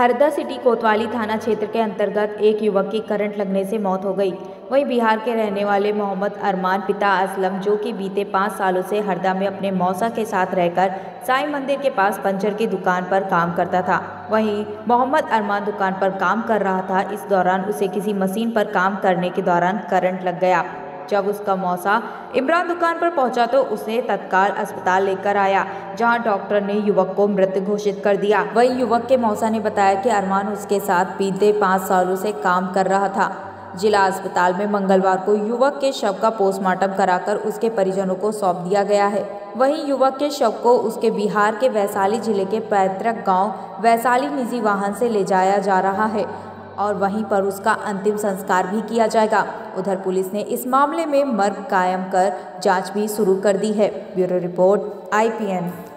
Harda city कोतवाली थाना क्षेत्र के अंतर्गत एक युवक की करंट लगने से मौत हो गई। वहीं बिहार के रहने वाले मोहम्मद अरमान पिता असलम, जो कि बीते 5 सालों से हरदा में अपने मौसा के साथ रहकर साईं मंदिर के पास पंचर की दुकान पर काम करता था। वहीं मोहम्मद अरमान दुकान पर काम कर रहा था। इस दौरान उसे किसी मशीन पर काम करने के दौरान करंट लग गया। जब उसका मौसा इमरान दुकान पर पहुंचा तो उसे तत्काल अस्पताल लेकर आया, जहां डॉक्टर ने युवक को मृत घोषित कर दिया। वहीं युवक के मौसा ने बताया कि अरमान उसके साथ बीते 5 सालों से काम कर रहा था। जिला अस्पताल में मंगलवार को युवक के शव का पोस्टमार्टम कराकर उसके परिजनों को सौंप दिया गया है। वहीं युवक के शव को उसके बिहार के वैशाली जिले के पैतृक गांव वैशाली निजी वाहन से ले जाया जा रहा है और वहीं पर उसका अंतिम संस्कार भी किया जाएगा। उधर पुलिस ने इस मामले में मर्ग कायम कर जांच भी शुरू कर दी है। Bureau report IPN।